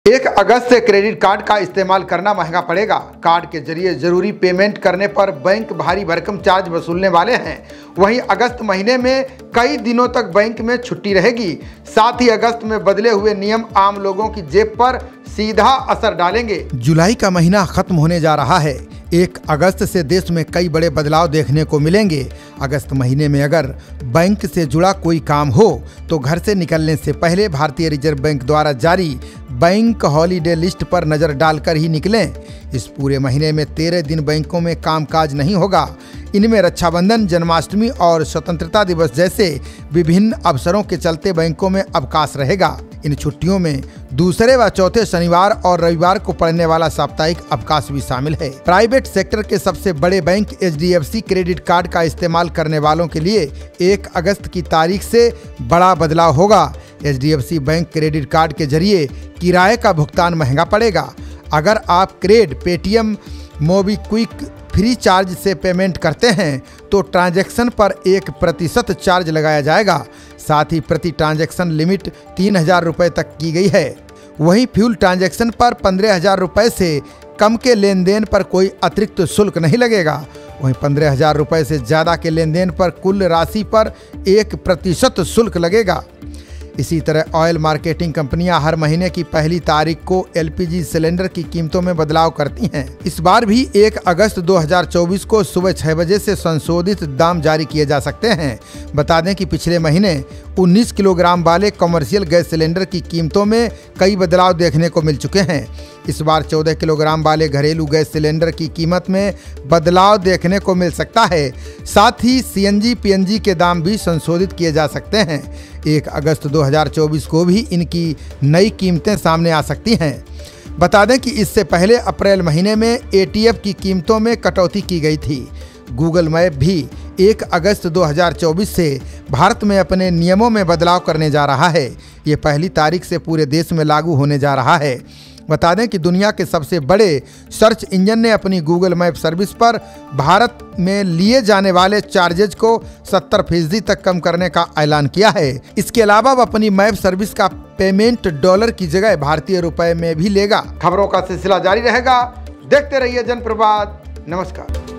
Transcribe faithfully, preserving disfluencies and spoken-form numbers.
एक अगस्त से credit card का इस्तेमाल करना महंगा पड़ेगा। कार्ड के जरिए जरूरी पेमेंट करने पर बैंक भारी भरकम चार्ज वसूलने वाले हैं। वहीं अगस्त महीने में कई दिनों तक बैंक में छुट्टी रहेगी। साथ ही अगस्त में बदले हुए नियम आम लोगों की जेब पर सीधा असर डालेंगे। जुलाई का महीना खत्म होने जा रहा है। एक अगस्त से देश में कई बड़े बदलाव देखने को मिलेंगे। अगस्त महीने में अगर बैंक से जुड़ा कोई काम हो तो घर से निकलने से पहले भारतीय रिजर्व बैंक द्वारा जारी बैंक हॉलीडे लिस्ट पर नज़र डालकर ही निकलें। इस पूरे महीने में तेरह दिन बैंकों में कामकाज नहीं होगा। इनमें रक्षाबंधन, जन्माष्टमी और स्वतंत्रता दिवस जैसे विभिन्न अवसरों के चलते बैंकों में अवकाश रहेगा। इन छुट्टियों में दूसरे व चौथे शनिवार और रविवार को पड़ने वाला साप्ताहिक अवकाश भी शामिल है। प्राइवेट सेक्टर के सबसे बड़े bank H D F C credit card का इस्तेमाल करने वालों के लिए एक अगस्त की तारीख से बड़ा बदलाव होगा। H D F C bank credit card के जरिए किराए का भुगतान महंगा पड़ेगा। अगर आप CRED, Paytm, MobiKwik, Freecharge से पेमेंट करते हैं तो ट्रांजैक्शन पर एक प्रतिशत चार्ज लगाया जाएगा। साथ ही प्रति ट्रांजैक्शन लिमिट तीन हजार रुपये तक की गई है। वहीं फ्यूल ट्रांजैक्शन पर पंद्रह हजार रुपये से कम के लेन देन पर कोई अतिरिक्त शुल्क नहीं लगेगा। वहीं पंद्रह हजार रुपये से ज़्यादा के लेन देन पर कुल राशि पर एक प्रतिशत शुल्क लगेगा। इसी तरह ऑयल मार्केटिंग कंपनियां हर महीने की पहली तारीख को एल पी जी सिलेंडर की कीमतों में बदलाव करती हैं। इस बार भी एक अगस्त दो हज़ार चौबीस को सुबह छह बजे से संशोधित दाम जारी किए जा सकते हैं। बता दें कि पिछले महीने उन्नीस किलोग्राम वाले कमर्शियल गैस सिलेंडर की कीमतों में कई बदलाव देखने को मिल चुके हैं। इस बार चौदह किलोग्राम वाले घरेलू गैस सिलेंडर की कीमत में बदलाव देखने को मिल सकता है। साथ ही C N G, P N G के दाम भी संशोधित किए जा सकते हैं। एक अगस्त दो हज़ार चौबीस को भी इनकी नई कीमतें सामने आ सकती हैं। बता दें कि इससे पहले अप्रैल महीने में ए टी एफ की कीमतों में कटौती की गई थी। गूगल मैप भी एक अगस्त दो हज़ार चौबीस से भारत में अपने नियमों में बदलाव करने जा रहा है। ये पहली तारीख से पूरे देश में लागू होने जा रहा है। बता दें कि दुनिया के सबसे बड़े सर्च इंजन ने अपनी गूगल मैप सर्विस पर भारत में लिए जाने वाले चार्जेज को सत्तर फीसदी तक कम करने का ऐलान किया है। इसके अलावा वह अपनी मैप सर्विस का पेमेंट डॉलर की जगह भारतीय रुपए में भी लेगा। खबरों का सिलसिला जारी रहेगा। देखते रहिए जनप्रवाद। नमस्कार।